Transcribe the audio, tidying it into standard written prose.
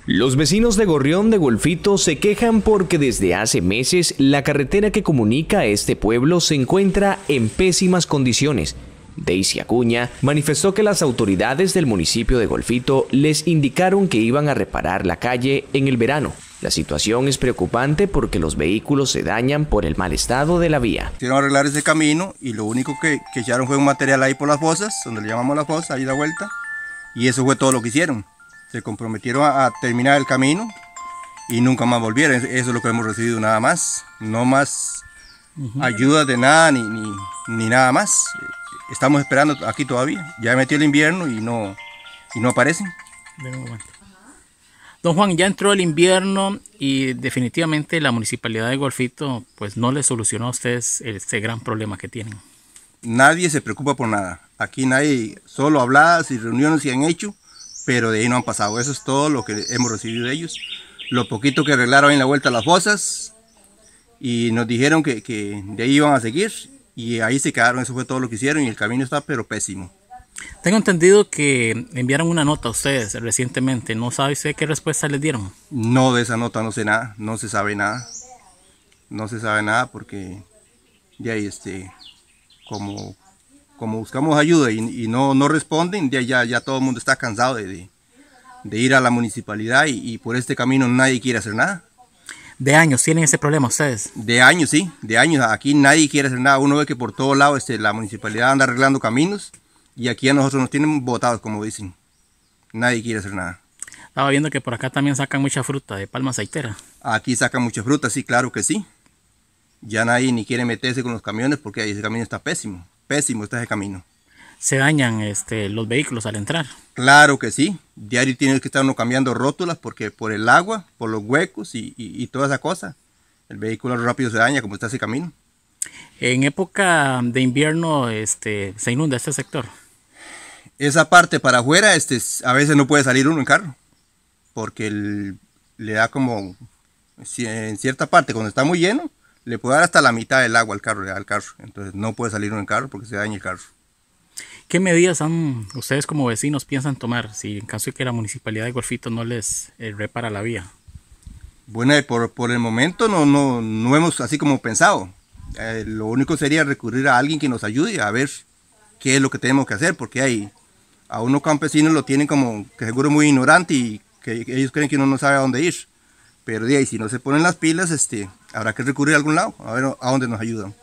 Los vecinos de Gorrión de Golfito se quejan porque desde hace meses la carretera que comunica a este pueblo se encuentra en pésimas condiciones. Daisy Acuña manifestó que las autoridades del municipio de Golfito les indicaron que iban a reparar la calle en el verano. La situación es preocupante porque los vehículos se dañan por el mal estado de la vía. Quieren arreglar ese camino y lo único que echaron fue un material ahí por las fosas, donde le llamamos las fosas, ahí da vuelta, y eso fue todo lo que hicieron. Se comprometieron a terminar el camino y nunca más volvieron. Eso es lo que hemos recibido, nada más. No más ayuda de nada ni nada más. Estamos esperando aquí todavía. Ya metió el invierno y no aparecen. Don Juan, ya entró el invierno y definitivamente la municipalidad de Golfito pues no le solucionó a ustedes este gran problema que tienen. Nadie se preocupa por nada. Aquí nadie, solo habladas y reuniones se han hecho, pero de ahí no han pasado. Eso es todo lo que hemos recibido de ellos. Lo poquito que arreglaron en la vuelta a las fosas y nos dijeron que de ahí iban a seguir y ahí se quedaron. Eso fue todo lo que hicieron y el camino está pero pésimo. Tengo entendido que enviaron una nota a ustedes recientemente. ¿No sabe usted qué respuesta les dieron? No, de esa nota no sé nada, no se sabe nada. No se sabe nada porque de ahí como buscamos ayuda y no responden, ya todo el mundo está cansado de ir a la municipalidad y por este camino nadie quiere hacer nada. ¿De años tienen ese problema ustedes? De años, sí, de años. Aquí nadie quiere hacer nada. Uno ve que por todos lados la municipalidad anda arreglando caminos y aquí a nosotros nos tienen botados, como dicen. Nadie quiere hacer nada. Estaba viendo que por acá también sacan mucha fruta de palma aceitera. Aquí sacan mucha fruta, sí, claro que sí. Ya nadie ni quiere meterse con los camiones porque ahí ese camino está pésimo. Pésimo está ese camino. ¿Se dañan los vehículos al entrar? Claro que sí. Diario tiene que estar uno cambiando rótulas porque por el agua, por los huecos y toda esa cosa. El vehículo rápido se daña como está ese camino. En época de invierno se inunda este sector. Esa parte para afuera a veces no puede salir uno en carro. Porque le da como, en cierta parte cuando está muy lleno, le puede dar hasta la mitad del agua al carro, entonces no puede salir uno en carro porque se daña el carro. ¿Qué medidas ustedes como vecinos piensan tomar si en caso de que la municipalidad de Golfito no les repara la vía? Bueno, por el momento no hemos así como pensado. Lo único sería recurrir a alguien que nos ayude a ver qué es lo que tenemos que hacer, porque a unos campesinos lo tienen como que seguro muy ignorante y que ellos creen que uno no sabe a dónde ir. Pero de ahí, si no se ponen las pilas, habrá que recurrir a algún lado, a ver a dónde nos ayudan.